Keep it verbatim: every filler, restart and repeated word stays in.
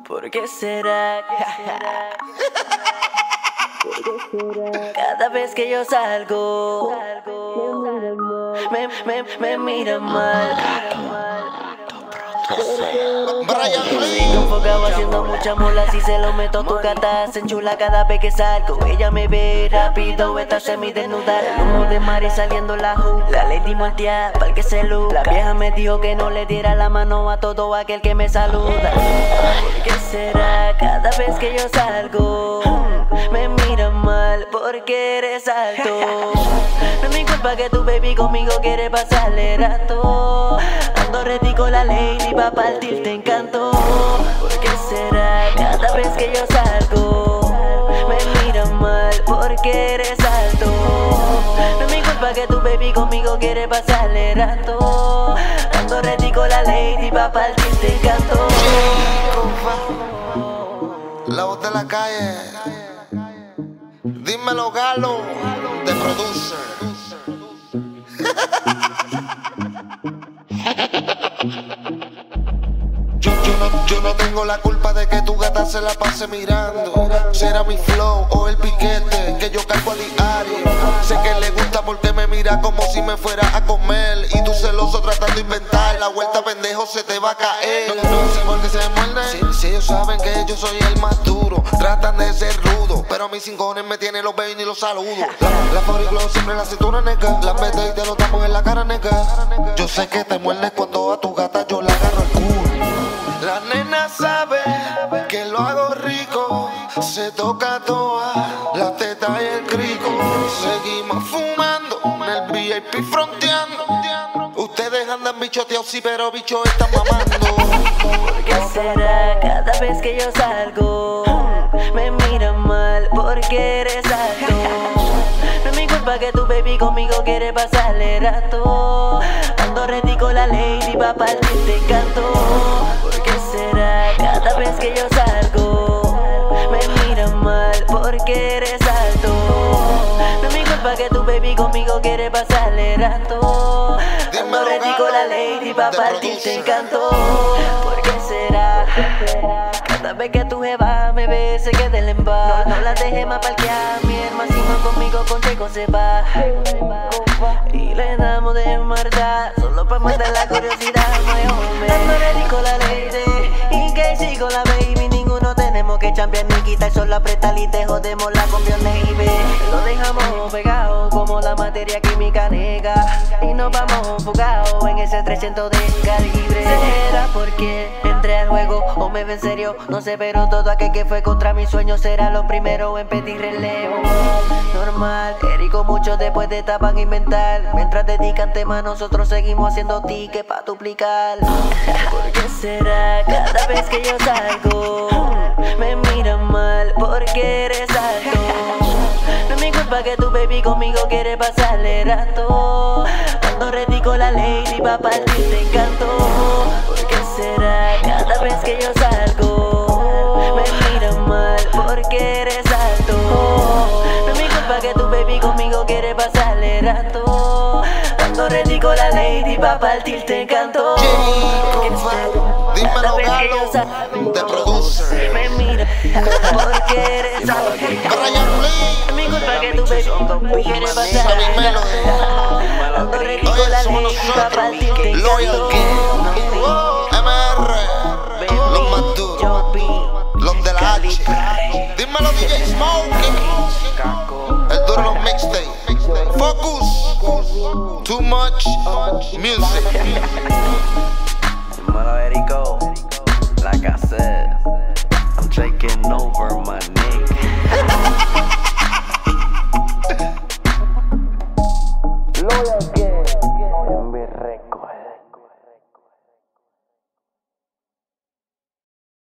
¿Por qué será? Cada vez que yo salgo, me, me, me miran mal. Sigo enfocado haciendo mucha mola. Si se lo meto tu gata se enchula cada vez que salgo. Ella me ve rápido, está semidesnuda. El humo de Mari saliendo la ju. La lady voltea pa'l que se luz. La vieja me dijo que no le diera la mano a todo aquel que me saluda. ¿Por qué será? Cada vez que yo salgo me miran mal porque eres alto. No es mi culpa que tu baby conmigo quiere pasarle rato. Ando ready con la lady pa' partir, te encantó. ¿Por qué será? Cada vez que yo salgo me miran mal porque eres alto. No es mi culpa que tu baby conmigo quiere pasarle rato. Ando ready con la lady pa' partir, te encantó. La voz de la calle. Dímelo, Galo, de producer. Yo, yo, no, yo no tengo la culpa de que tu gata se la pase mirando. Será mi flow o el piquete que yo cargo a diario. Sé que le gusta porque me mira como si me fuera a comer. Y tú celoso tratando de inventar. La vuelta pendejo se te va a caer. No, no sé por qué se muerden. Si, si ellos saben que yo soy el más duro, tratan de ser rudo, pero a mis cincones me tienen los ven y los saludo. La, la fabricó siempre en la cintura, nega. La mete y te lo tapo en la cara, nega. Yo sé que te muerdes cuando a tu gata yo la agarro el culo. La nena sabe que lo hago rico. Se toca toda la teta y el crico. Seguimos fumando en el V I P fronteando. Ustedes andan bichoteados, sí, pero bicho están mamando. ¿Por qué será? Cada vez que yo salgo me miran mal porque eres alto. No es mi culpa que tu baby conmigo quiere pasarle rato. Ando ready con la lady pa' partir, te encantó. ¿Por qué será? Cada vez que yo salgo me miran mal porque eres alto. No es mi culpa que tu baby conmigo quiere pasarle rato. Ando ready con la lady pa' partir, te encantó. ¿Por qué será? Cada vez que tu jeva me ve se queda el emba. No, no la dejes más parquear, mi hermano, conmigo con Checo se va. Y le damos de maldad, solo pa' matar la curiosidad, no hombre. Ando ready con la lady y Casey con la baby. Ninguno tenemos que chambear ni quitar, solo apretar y te jodemos la convión baby. Lo dejamos pegado como la materia química nega. Y nos vamos enfocados en ese trescientos de calibre. ¿Será porque entré al juego o me ve en serio? No sé, pero todo aquel que fue contra mis sueños será lo primero en pedir relevo. Normal, Erico muchos después de tapan inventar. Mientras dedican temas nosotros seguimos haciendo tickets pa' duplicar. ¿Por qué será? Cada vez que yo salgo me miran mal porque eres alto. No es mi culpa que tu baby conmigo quiere pasarle rato. Ando ready con la lady pa' partir, te encantó. ¿Por qué será? Cada vez que yo salgo me miran mal porque eres alto. No es mi culpa que tu baby conmigo quiere pasarle rato. Ando ready con la lady pa' partir, te encantó. Dímelo, Galo, de producer. Me mira porque eres alto. Brian Lee. Es mi culpa que tu baby quiere pasarle rato. Ando ready con la lady pa' partir, te Loyal encantó. King, M R, los más duros, los de la H. Dímelo, D J Smokey, el duro los mixtapes. Focus, too much music. Dímelo, Erico, like I said, I'm taking over my nigga. Loyal